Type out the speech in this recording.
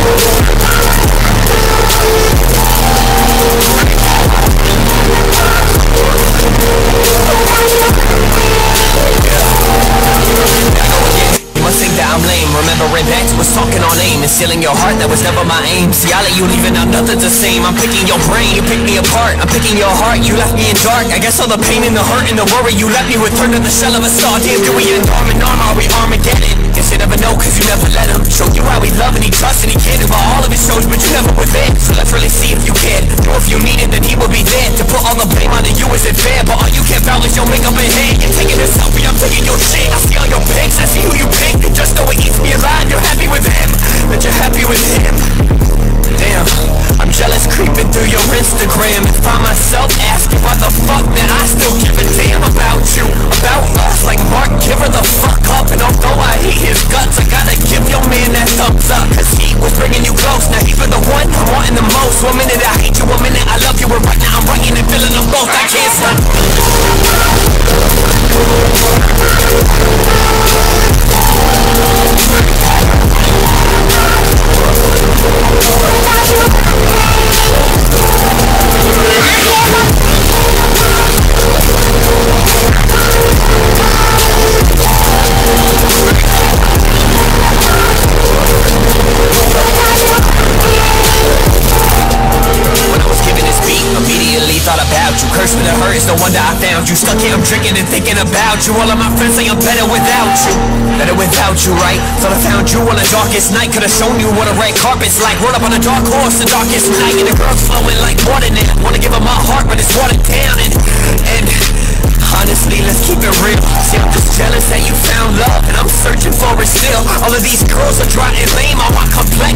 Remembering that was talking on aim and stealing your heart, that was never my aim. See, I let you leaving out, nothing's the same. I'm picking your brain, you pick me apart. I'm picking your heart, you left me in dark. I guess all the pain and the hurt and the worry you left me with turned to the shell of a star. Damn, do we end arm in arm, are we Armageddon? Guess you never know, cause you never let him show you how he loved and he trusted and he cared about all of his shows, but you never were there. So let's really see if you cared. Or if you needed, then he would be there to put all the blame on you. Is it fair? But all you care about is your makeup and hair. You're taking a selfie, I'm taking your shit. I see all your pics, I see who you picked. And just know it eats me alive. You're happy with him, that you're happy with him. Damn, I'm jealous creeping through your Instagram and find myself asking why the fuck that I still give a damn about you, about us. Like Mark, give her the fuck up. And although I hate his guts, I gotta give your man that thumbs up, cause he was bringing you close. Now he's been the one I'm wanting the most. 1 minute I hate you, 1 minute I love you, and right now I'm writing and feeling them both. I can't stop. Curse with the hurt, it's no wonder I found you. Stuck here, I'm drinking and thinking about you. All of my friends say I'm better without you. Better without you, right? Thought I found you on the darkest night. Could've shown you what a red carpet's like. Rode up on a dark horse the darkest night. And the girl's flowing like water now. Wanna give her my heart, but it's watered down. And honestly, let's keep it real. See, I'm just jealous that you found love, and I'm searching for it still. All of these girls are dry and lame. I want complain.